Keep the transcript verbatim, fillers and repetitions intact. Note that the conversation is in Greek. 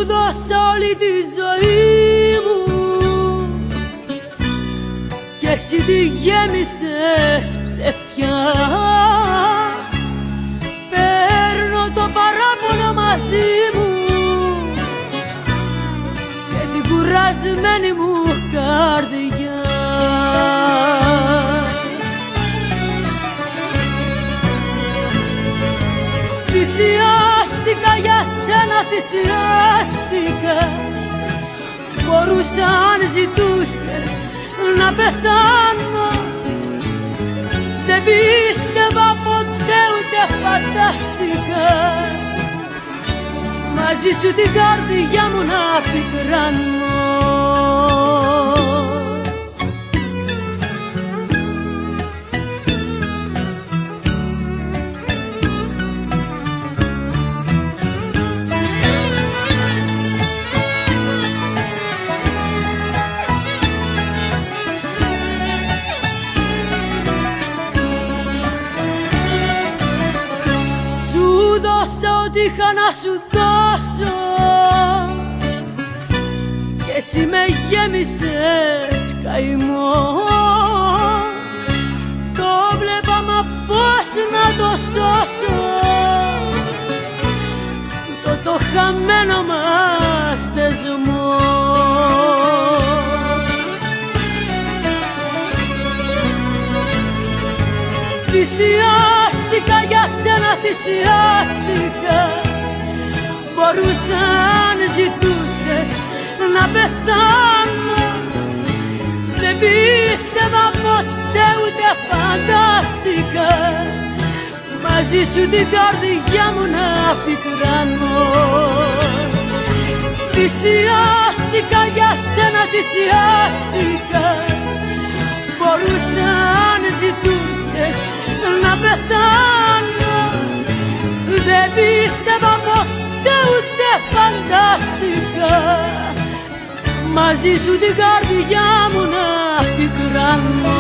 δώσα όλη τη ζωή μου και εσύ τη γέμισες ψευτιά. Παίρνω το παράπονο μαζί μου και την κουρασμένη μου καρδιά. Θυσιάστηκα για σένα, θυσιάστηκα. Μπορούσα αν ζητούσες να πεθάνω. Δεν πίστευα ποτέ ούτε φαντάστηκα μαζί σου την καρδιά μου να πικράνω. Σου δώσα ό,τι είχα να σου δώσω και εσύ με γέμισες καημό. Το βλέπα μα πώς να το σώσω το το χαμένο μας θεσμό. Θυσιάστηκα για σένα, θυσιάστηκα. Μπορούσα αν ζητούσες να πεθάνω. Δεν πίστευα ποτέ ούτε φαντάστηκα μαζί σου την καρδιά μου να πικράνω. Θυσιάστηκα για σένα, θυσιάστηκα. Μπορούσα αν ζητούσες να πεθάνω. Δεν πίστευα ποτέ ούτε φαντάστηκα μαζί σου την καρδιά μου να πικράνω.